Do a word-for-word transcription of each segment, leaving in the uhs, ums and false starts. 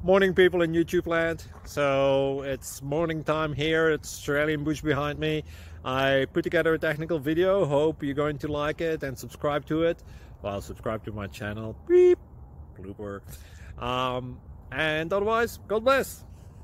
Morning, people in YouTube land. So it's morning time here. It's Australian bush behind me. I put together a technical video. Hope you're going to like it and subscribe to it. Well, subscribe to my channel. Beep. Blooper. Um, and otherwise, God bless.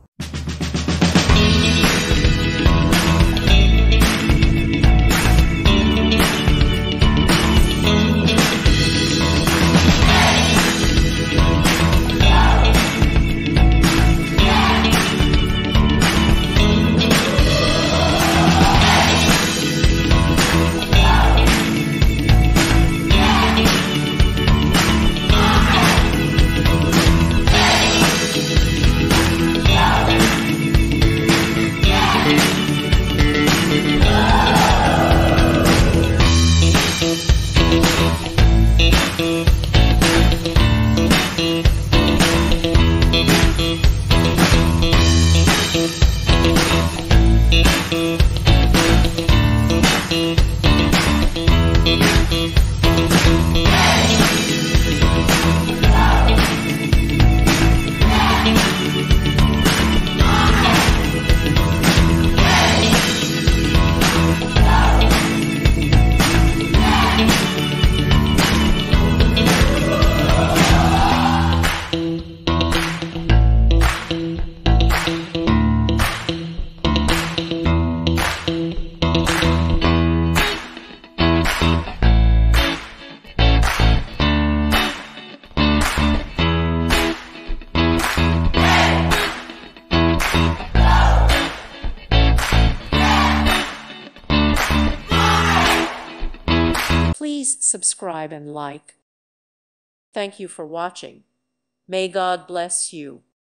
Please subscribe and like. Thank you for watching. May God bless you.